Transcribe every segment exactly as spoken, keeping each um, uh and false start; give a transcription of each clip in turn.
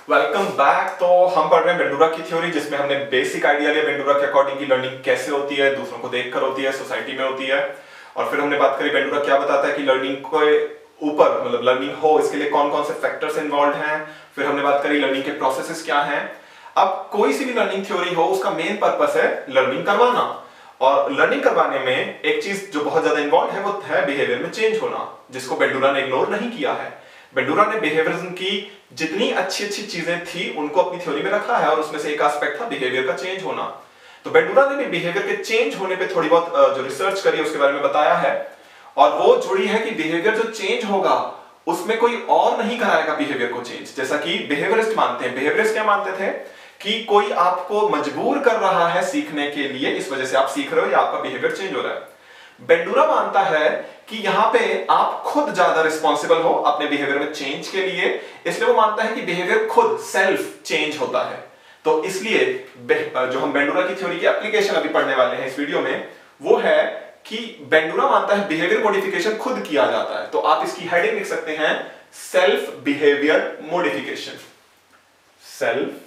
Welcome back. तो हम पढ़ रहे हैं बेंडूरा की थ्योरी, जिसमें हमने बेसिक आइडिया लिया बेंडूरा के अकॉर्डिंग की लर्निंग कैसे होती है, दूसरों को देखकर होती है, सोसाइटी में होती है। और फिर हमने बात करी बेंडूरा क्या बताता है कि लर्निंग के ऊपर मतलब लर्निंग हो इसके लिए कौन कौन से फैक्टर्स इन्वॉल्व हैं। फिर हमने बात करी लर्निंग के प्रोसेसेस क्या हैं। अब कोई सी भी लर्निंग थ्योरी हो उसका मेन पर्पस है लर्निंग करवाना, और लर्निंग करवाने में एक चीज जो बहुत ज्यादा इन्वॉल्व है वो है बिहेवियर में चेंज होना, जिसको बेंडूरा ने इग्नोर नहीं किया है। बेंडूरा ने बिहेवियरिज्म की जितनी अच्छी अच्छी चीजें थी उनको अपनी थ्योरी में रखा है, और उसमें से एक एस्पेक्ट था बिहेवियर का चेंज होना। तो बेंडूरा ने भी बिहेवियर के चेंज होने पे थोड़ी बहुत जो रिसर्च करी उसके बारे में बताया है, और वो जुड़ी है कि बिहेवियर जो चेंज होगा उसमें कोई और नहीं कराएगा बिहेवियर को चेंज। जैसा कि बिहेवियरिस्ट मानते हैं, बिहेवियरिस्ट क्या मानते थे कि कोई आपको मजबूर कर रहा है सीखने के लिए, इस वजह से आप सीख रहे हो या आपका बिहेवियर चेंज हो रहा है। बेंडूरा मानता है कि यहां पे आप खुद ज्यादा रिस्पॉन्सिबल हो अपने बिहेवियर में चेंज के लिए, इसलिए वो मानता है कि बिहेवियर खुद सेल्फ चेंज होता है। तो इसलिए जो हम बेंडूरा की थ्योरी की एप्लीकेशन अभी पढ़ने वाले हैं इस वीडियो में, वो है कि बेंडूरा मानता है बिहेवियर मॉडिफिकेशन खुद किया जाता है। तो आप इसकी हेडिंग लिख सकते हैं self behaviour modification. Self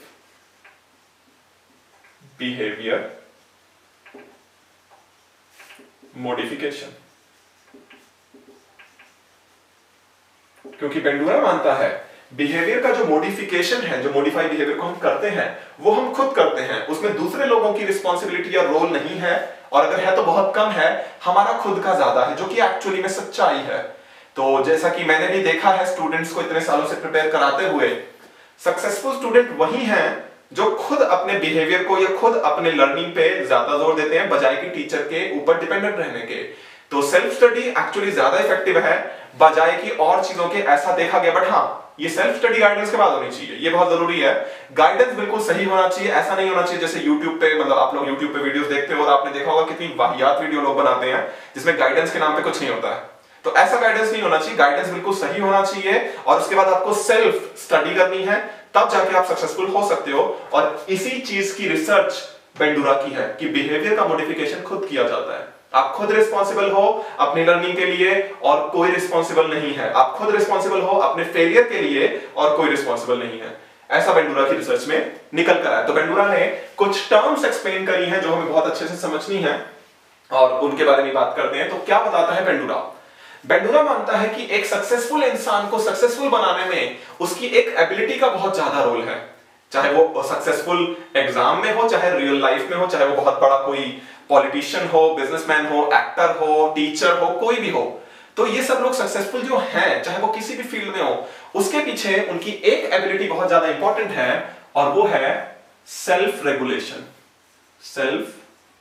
behaviour modification. क्योंकि बेंडूरा मानता है बिहेवियर का जो मॉडिफिकेशन है, जो मॉडिफाई बिहेवियर को हम करते हैं वो हम खुद करते हैं, उसमें दूसरे लोगों की रिस्पॉन्सिबिलिटी या रोल नहीं है, और अगर है तो बहुत कम है, हमारा खुद का ज्यादा है, जो कि एक्चुअली में सच्चाई है। तो जैसा कि मैंने भी देखा है स्टूडेंट्स को इतने सालों से प्रिपेयर कराते हुए, सक्सेसफुल स्टूडेंट वही हैं जो खुद अपने बिहेवियर को या खुद अपने लर्निंग पे ज्यादा जोर देते हैं बजाय कि टीचर के ऊपर डिपेंडेंट रहने के। तो सेल्फ स्टडी एक्चुअली ज्यादा इफेक्टिव है बजाय कि और चीजों के, ऐसा देखा गया। बट हाँ, ये सेल्फ स्टडी गाइडेंस के बाद होनी चाहिए, ये बहुत जरूरी है। गाइडेंस बिल्कुल सही होना चाहिए, ऐसा नहीं होना चाहिए जैसे यूट्यूब पे, मतलब आप लोग यूट्यूब पे वीडियोस देखते हो और आपने देखा होगा कितनी वाहियात वीडियो लोग बनाते हैं जिसमें गाइडेंस के नाम पे कुछ नहीं होता है। तो ऐसा गाइडेंस नहीं होना चाहिए, गाइडेंस बिल्कुल सही होना चाहिए, और उसके बाद आपको सेल्फ स्टडी करनी है, तब जाके आप सक्सेसफुल हो सकते हो। और इसी चीज की रिसर्च बेंडूरा की है कि बिहेवियर का मॉडिफिकेशन खुद किया जाता है। आप खुद रिस्पॉन्सिबल हो अपनी लर्निंग के लिए और कोई रिस्पॉन्सिबल नहीं है। आप खुद रिस्पॉन्सिबल हो अपने फेलियर के लिए और कोई रिस्पॉन्सिबल नहीं है। ऐसा बेंडूरा की रिसर्च में निकल कर आया। तो बेंडूरा ने कुछ टर्म्स एक्सप्लेन करी हैं जो हमें बहुत अच्छे से समझनी है, और उनके बारे में बात करते हैं। तो क्या बताता है बेंडूरा? बेंडूरा मानता है कि एक सक्सेसफुल इंसान को सक्सेसफुल बनाने में उसकी एक एबिलिटी का बहुत ज्यादा रोल है, चाहे वो सक्सेसफुल एग्जाम में हो, चाहे रियल लाइफ में हो, चाहे वो बहुत बड़ा कोई पॉलिटिशियन हो, बिजनेसमैन हो, एक्टर हो, टीचर हो, कोई भी हो। तो ये सब लोग सक्सेसफुल जो हैं, चाहे वो किसी भी फील्ड में हो, उसके पीछे उनकी एक एबिलिटी बहुत ज्यादा इंपॉर्टेंट है, और वो है self regulation. Self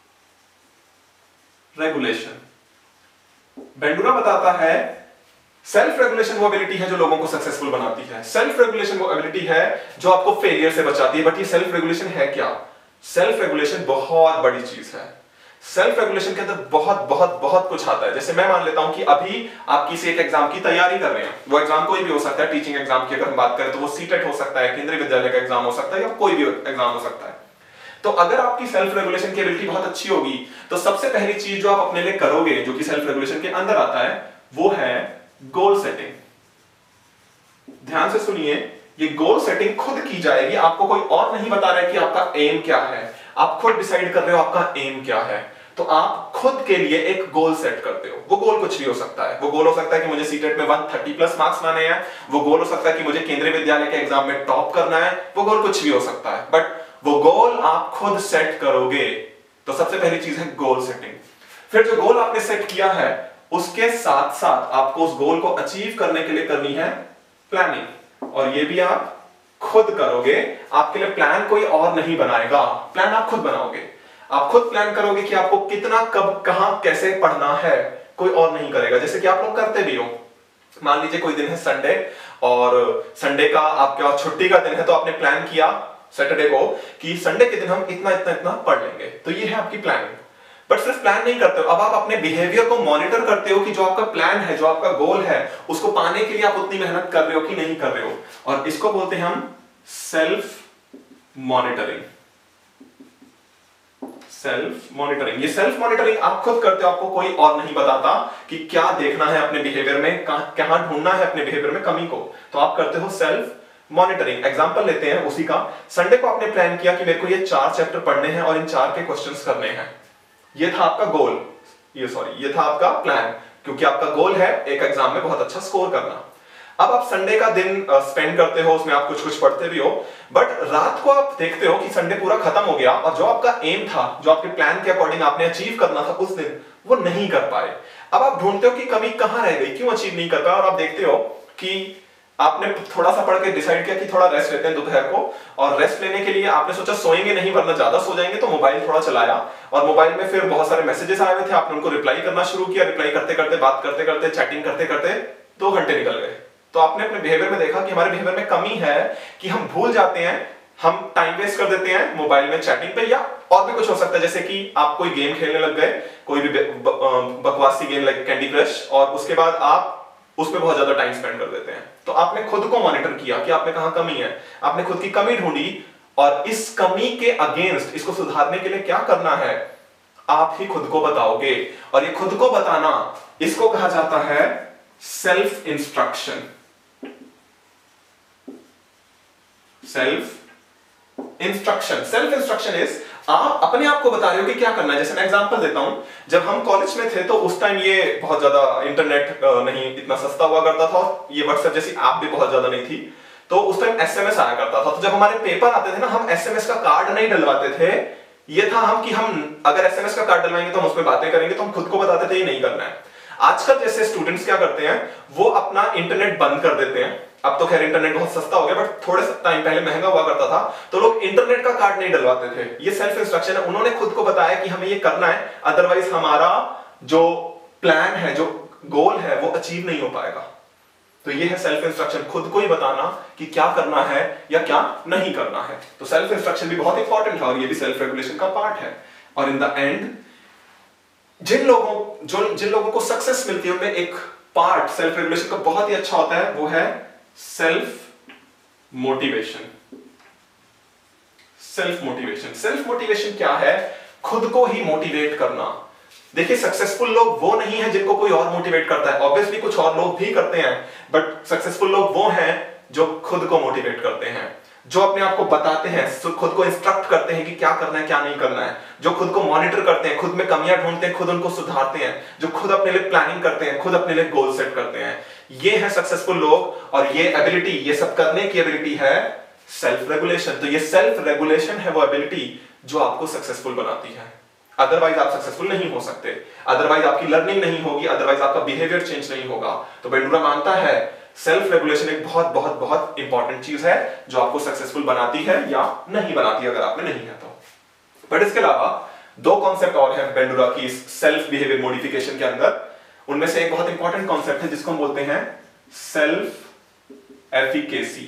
regulation. Bandura बताता है सेल्फ रेगुलेशन वो एबिलिटी है जो लोगों को सक्सेसफुल बनाती है। सेल्फ रेगुलेशन वो एबिलिटी है जो आपको फेलियर से बचाती है। बट ये सेल्फ रेगुलेशन है क्या? सेल्फ रेगुलेशन बहुत बड़ी चीज है। सेल्फ रेगुलेशन के अंदर बहुत बहुत बहुत कुछ आता है। जैसे मैं मान लेता हूं कि अभी आप किसी एक एग्जाम की तैयारी कर रहे हैं, वो एग्जाम कोई भी हो सकता है। टीचिंग एग्जाम की अगर हम बात करें तो वो सीटेट हो सकता है, केंद्रीय विद्यालय का एग्जाम हो सकता है, या कोई भी एग्जाम हो सकता है। तो अगर आपकी सेल्फ रेगुलेशन की एबिलिटी बहुत अच्छी होगी तो सबसे पहली चीज जो आप अपने लिए करोगे, जो कि सेल्फ रेगुलेशन के अंदर आता है, वो है गोल सेटिंग। ध्यान से सुनिए, ये गोल सेटिंग खुद की जाएगी, आपको कोई और नहीं बता रहा है कि आपका एम क्या है, आप खुद डिसाइड कर रहे हो आपका एम क्या है। तो आप खुद के लिए एक गोल सेट करते हो। वो गोल कुछ भी हो सकता है। वो गोल हो सकता है कि मुझे सीटेट में एक सौ तीस प्लस मार्क्स लाने हैं, वो गोल हो सकता है कि मुझे केंद्रीय विद्यालय के एग्जाम में टॉप करना है, वो गोल कुछ भी हो सकता है, बट वो गोल आप खुद सेट करोगे। तो सबसे पहली चीज है गोल सेटिंग। फिर जो गोल आपने सेट किया है उसके साथ साथ आपको उस गोल को अचीव करने के लिए करनी है प्लानिंग, और ये भी आप खुद करोगे। आपके लिए प्लान कोई और नहीं बनाएगा, प्लान आप खुद बनाओगे। आप खुद प्लान करोगे कि आपको कितना, कब, कहां, कैसे पढ़ना है, कोई और नहीं करेगा। जैसे कि आप लोग करते भी हो, मान लीजिए कोई दिन है संडे, और संडे का आपके छुट्टी का दिन है, तो आपने प्लान किया सैटरडे को कि संडे के दिन हम इतना इतना इतना पढ़ लेंगे। तो ये है आपकी प्लानिंग। बट सिर्फ प्लान नहीं करते हो, अब आप अपने बिहेवियर को मॉनिटर करते हो कि जो आपका प्लान है, जो आपका गोल है, उसको पाने के लिए आप उतनी मेहनत कर रहे हो कि नहीं कर रहे हो। और इसको बोलते हैं हम सेल्फ मॉनिटरिंग। Self monitoring. ये सेल्फ मॉनिटरिंग आप खुद करते हो, आपको कोई और नहीं बताता कि क्या देखना है अपने बिहेवियर में, कहां ढूंढना है अपने बिहेवियर में कमी को। तो आप करते हो सेल्फ मॉनिटरिंग। एग्जांपल लेते हैं उसी का। संडे को आपने प्लान किया कि मेरे को ये चार चैप्टर पढ़ने हैं और इन चार के क्वेश्चंस करने हैं। ये था आपका गोल, ये सॉरी ये था आपका प्लान, क्योंकि आपका गोल है एक एग्जाम में बहुत अच्छा स्कोर करना। अब आप संडे का दिन स्पेंड करते हो, उसमें आप कुछ कुछ पढ़ते भी हो, बट रात को आप देखते हो कि संडे पूरा खत्म हो गया और जो आपका एम था, जो आपके प्लान के अकॉर्डिंग आपने अचीव करना था उस दिन, वो नहीं कर पाए। अब आप ढूंढते हो कि कमी कहां रह गई, क्यों अचीव नहीं कर पाया, और आप देखते हो कि आपने थोड़ा सा पढ़ के डिसाइड किया कि थोड़ा रेस्ट लेते हैं दोपहर को, और रेस्ट लेने के लिए आपने सोचा सोएंगे नहीं वरना ज्यादा सो जाएंगे, तो मोबाइल थोड़ा चलाया और मोबाइल में फिर बहुत सारे मैसेजेस आए हुए थे, आपने उनको रिप्लाई करना शुरू किया। रिप्लाई करते करते, बात करते करते, चैटिंग करते करते दो घंटे निकल गए। तो आपने अपने बिहेवियर में देखा कि हमारे बिहेवियर में कमी है कि हम भूल जाते हैं, हम टाइम वेस्ट कर देते हैं मोबाइल में चैटिंग पे, या और भी कुछ हो सकता है, जैसे कि आप कोई गेम खेलने लग गए, कोई भी बकवासी गेम लाइक कैंडी क्रश, और उसके बाद आप उस पे बहुत ज्यादा टाइम स्पेंड कर देते हैं। तो आपने खुद को मॉनिटर किया कि आपने कहां कमी है, आपने खुद की कमी ढूंढी, और इस कमी के अगेंस्ट इसको सुधारने के लिए क्या करना है आप ही खुद को बताओगे। और ये खुद को बताना, इसको कहा जाता है self instruction. Self instruction self instruction is, आप अपने आप को बता रहे हो कि क्या करना है। जैसे मैं एग्जांपल देता हूं, जब हम कॉलेज में थे तो उस टाइम ये बहुत ज्यादा इंटरनेट नहीं इतना सस्ता हुआ करता था, ये व्हाट्सएप जैसी ऐप भी बहुत ज्यादा नहीं थी, तो उस टाइम एसएमएस आया करता था। तो जब हमारे पेपर आते थे ना, हम एसएमएस का कार्ड नहीं डलवाते थे। ये था हम कि हम अगर एसएमएस का कार्ड डलवाएंगे तो हम उसमें बातें करेंगे, तो हम खुद को बताते थे ये नहीं करना है। आजकल जैसे स्टूडेंट्स क्या करते हैं, वो अपना इंटरनेट बंद कर देते हैं। अब तो खैर इंटरनेट बहुत सस्ता हो गया, बट थोड़े टाइम पहले महंगा हुआ करता था, तो लोग इंटरनेट का कार्ड नहीं डलवाते थे। ये सेल्फ इंस्ट्रक्शन है, उन्होंने खुद को बताया कि हमें ये करना है, अदरवाइज हमारा जो प्लान है, जो गोल है, वो अचीव नहीं हो पाएगा। तो ये है सेल्फ इंस्ट्रक्शन, खुद को ही बताना कि क्या करना है या क्या नहीं करना है। तो सेल्फ इंस्ट्रक्शन भी बहुत इंपॉर्टेंट है और ये भी सेल्फ रेगुलेशन का पार्ट है। और इन द एंड जिन लोगों जो जिन लोगों को सक्सेस मिलती है, उनमें एक पार्ट सेल्फ रेगुलेशन का बहुत ही अच्छा होता है, वो है self motivation. Self motivation self motivation क्या है? खुद को ही मोटिवेट करना। देखिए, सक्सेसफुल लोग वो नहीं है जिनको कोई और मोटिवेट करता है, ऑब्वियसली कुछ और लोग भी करते हैं, बट सक्सेसफुल लोग वो हैं जो खुद को मोटिवेट करते हैं, जो अपने आप को बताते हैं, खुद को इंस्ट्रक्ट करते हैं कि क्या करना है क्या नहीं करना है, जो खुद को मॉनिटर करते हैं, खुद में कमियां ढूंढते हैं, खुद उनको सुधारते हैं, जो खुद अपने लिए प्लानिंग करते हैं, खुद अपने लिए गोल सेट करते हैं। ये है सक्सेसफुल लोग, और ये एबिलिटी, ये सब करने की एबिलिटी है सेल्फ रेगुलेशन। तो ये सेल्फ रेगुलेशन है वो एबिलिटी जो आपको सक्सेसफुल बनाती है। अदरवाइज आप सक्सेसफुल नहीं हो सकते, अदरवाइज आपकी लर्निंग नहीं होगी, अदरवाइज आपका बिहेवियर चेंज नहीं होगा। तो बेंडूरा मानता है सेल्फ रेगुलेशन एक बहुत बहुत बहुत इंपॉर्टेंट चीज है जो आपको सक्सेसफुल बनाती है या नहीं बनाती, अगर आपने नहीं है तो। बट इसके अलावा दो कॉन्सेप्ट और हैं बेंडूरा की सेल्फ बिहेवियर मॉडिफिकेशन के अंदर। उनमें से एक बहुत इंपॉर्टेंट कॉन्सेप्ट है जिसको हम बोलते हैं self efficacy.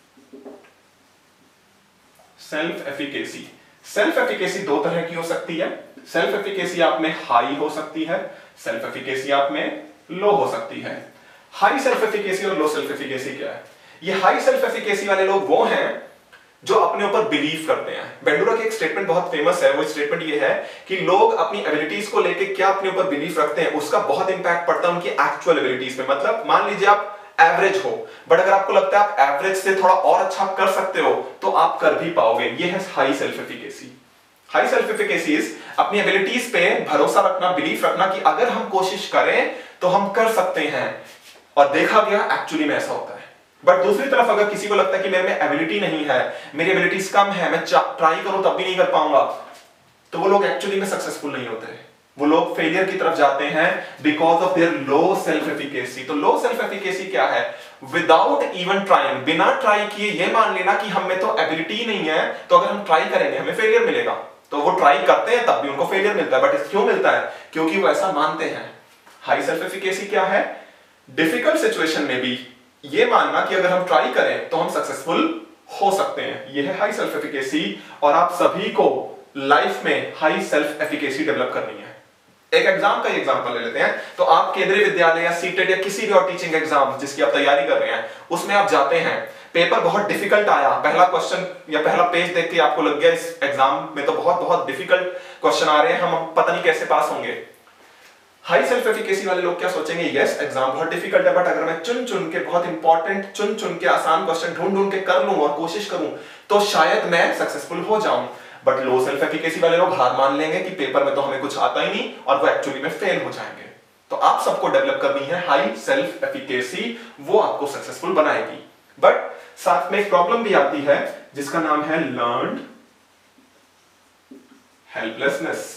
Self efficacy self efficacy दो तरह की हो सकती है। सेल्फ एफिकेसी आप में हाई हो सकती है, सेल्फ एफिकेसी आप में लो हो सकती है। हाई सेल्फ एफिकेसी और लो सेल्फ एफिकेसी क्या है? ये हाई सेल्फ एफिकेसी वाले लोग वो हैं जो अपने ऊपर बिलीव करते हैं। बेंडूरा की एक स्टेटमेंट बहुत फेमस है, वो स्टेटमेंट ये है कि लोग अपनी एबिलिटीज को लेके क्या अपने ऊपर बिलीव रखते हैं, उसका बहुत इंपैक्ट पड़ता है उनकी एक्चुअल एबिलिटीज पे। मतलब मान लीजिए आप एवरेज हो, बट अगर आपको लगता है आप एवरेज से थोड़ा और अच्छा कर सकते हो तो आप कर भी पाओगे। ये है high self efficacy. High self efficacy is अपनी एबिलिटीज पे भरोसा रखना, बिलीफ रखना कि अगर हम कोशिश करें तो हम कर सकते हैं, और देखा गया एक्चुअली में ऐसा होता है। बट दूसरी तरफ अगर किसी को लगता है कि मेरे में एबिलिटी नहीं है, मेरी एबिलिटीज कम है, मैं ट्राई करूं तब भी नहीं कर पाऊंगा, तो वो लोग एक्चुअली में सक्सेसफुल नहीं होते। वो लोग फेलियर की तरफ जाते हैं because of their low self efficacy. तो लो सेल्फ एफिकेसी क्या है? विदाउट इवन ट्राइंग, बिना ट्राई किए ये मान लेना कि हम में तो एबिलिटी नहीं है, तो अगर हम ट्राई करेंगे हमें फेलियर मिलेगा। तो वो ट्राई करते हैं तब भी उनको फेलियर मिलता है। बट क्यों मिलता है? क्योंकि वो ऐसा मानते हैं। हाई सेल्फ एफिकेसी क्या है? डिफिकल्ट सिचुएशन में भी ये मानना कि अगर हम ट्राई करें तो हम सक्सेसफुल हो सकते हैं। ये है हाई सेल्फ एफिकेसी, और आप सभी को लाइफ में हाई सेल्फ एफिकेसी डेवलप करनी है। एक एग्जाम का एग्जांपल ले लेते हैं। तो आप केंद्रीय विद्यालय या सीटेट या किसी भी और टीचिंग एग्जाम जिसकी आप तैयारी कर रहे हैं, उसमें आप जाते हैं, पेपर बहुत डिफिकल्ट आया, पहला क्वेश्चन या पहला पेज देख के आपको लग गया इस एग्जाम में तो बहुत बहुत डिफिकल्ट क्वेश्चन आ रहे हैं, हम पता नहीं कैसे पास होंगे। हाई सेल्फ एफिकेसी वाले लोग क्या सोचेंगे, यस एग्जाम बहुत डिफिकल्ट है, बट अगर मैं चुन चुन के बहुत इंपॉर्टेंट चुन चुन के आसान क्वेश्चन ढूंढ ढूंढ के कर लूं और कोशिश करूं तो शायद मैं सक्सेसफुल हो जाऊं। बट लो सेल्फ एफिकेसी वाले लोग हार मान लेंगे कि पेपर में तो हमें कुछ आता ही नहीं और वो एक्चुअली में फेल हो जाएंगे। तो आप सबको डेवलप करनी है हाई सेल्फ एफिकेसी, वो आपको सक्सेसफुल बनाएगी। बट साथ में एक प्रॉब्लम भी आती है जिसका नाम है लर्न्ड हेल्पलेसनेस।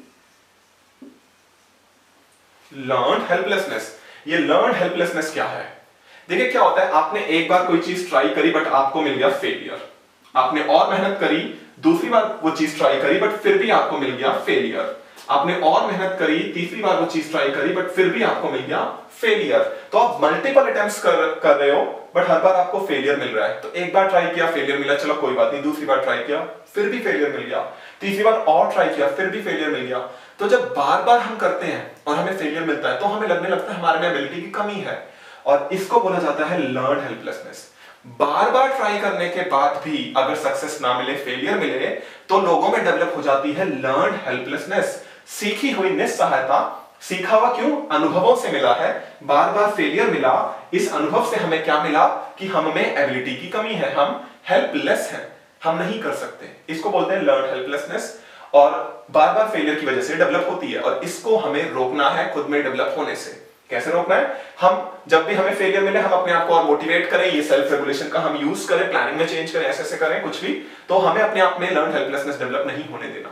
लर्न्ड हेल्पलेसनेस, ये लर्न्ड हेल्पलेसनेस क्या है? देखिए क्या होता है, आपने एक बार कोई चीज ट्राई करी बट आपको मिल गया फेलियर, आपने और मेहनत करी, दूसरी बार वो चीज ट्राई करी बट फिर भी आपको मिल गया फेलियर, आपने और मेहनत करी, तीसरी बार वो चीज ट्राई करी बट फिर भी आपको मिल गया फेलियर। तो आप मल्टीपल अटेम्प्ट्स कर कर रहे हो बट हर बार आपको फेलियर मिल रहा है। तो एक बार ट्राई किया फेलियर मिला, चलो कोई बात नहीं, दूसरी बार ट्राई किया फिर भी फेलियर मिल गया, तीसरी बार और ट्राई किया फिर भी फेलियर मिल गया। तो जब बार बार हम करते हैं और हमें फेलियर मिलता है तो हमें लगने लगता है हमारे में एबिलिटी की कमी है, और इसको बोला जाता है लर्न हेल्पलेसनेस। बार बार ट्राई करने के बाद भी अगर सक्सेस ना मिले, फेलियर मिले, तो लोगों में डेवलप हो जाती है लर्न हेल्पलेसनेस, सीखी हुई निस्सहायता। सीखा हुआ क्यों? अनुभवों से मिला है, बार बार फेलियर मिला, इस अनुभव से हमें क्या मिला कि हम में एबिलिटी की कमी है, हम हेल्पलेस हैं, हम नहीं कर सकते। इसको बोलते हैं लर्न हेल्पलेसनेस, और बार बार फेलियर की वजह से डेवलप होती है, और इसको हमें रोकना है खुद में डेवलप होने से। कैसे रोकना है? हम जब भी हमें फेलियर मिले हम अपने आप को और मोटिवेट करें, ये सेल्फ रेगुलेशन का हम यूज करें, प्लानिंग में चेंज करें, ऐसे ऐसे करें कुछ भी, तो हमें अपने आप में लर्न हेल्पलेसनेस डेवलप नहीं होने देना।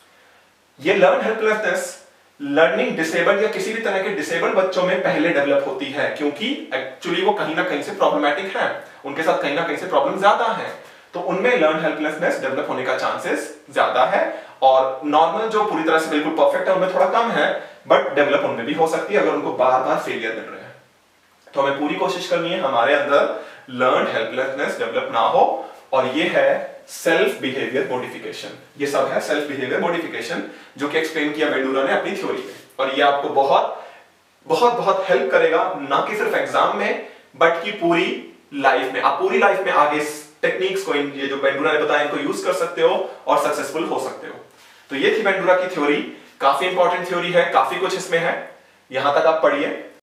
ये लर्न हेल्पलेसनेस लर्निंग डिसेबल्ड या किसी भी तरह के डिसेबल्ड बच्चों में पहले डेवलप होती है, क्योंकि एक्चुअली वो कहीं ना कहीं से प्रॉब्लमैटिक है, उनके साथ कहीं ना कहीं से प्रॉब्लम ज्यादा है, तो उनमें लर्न हेल्पलेसनेस डेवलप होने का चांसेस ज्यादा है। और नॉर्मल जो पूरी तरह से बिल्कुल परफेक्ट है उनमें थोड़ा कम है, बट डेवलप उनमें भी हो सकती है अगर उनको बार बार फेलियर मिल रहे हैं। तो हमें पूरी कोशिश करनी है हमारे अंदर लर्न हेल्पलेसनेस डेवलप ना हो, और ये है सेल्फ बिहेवियर मॉडिफिकेशन। ये सब है सेल्फ बिहेवियर मॉडिफिकेशन, जो कि एक्सप्लेन किया बेंडूरा ने अपनी थ्योरी में, और ये आपको बहुत बहुत बहुत हेल्प करेगा, ना कि सिर्फ एग्जाम में बट की पूरी लाइफ में। आप पूरी लाइफ में आगे टेक्निक्स को, ये जो बेंडूरा ने बताया, इनको यूज कर सकते हो और सक्सेसफुल हो सकते हो। तो ये थी बेंडूरा की थ्योरी, काफी इंपॉर्टेंट थ्योरी है, काफी कुछ इसमें है, यहां तक आप पढ़िए।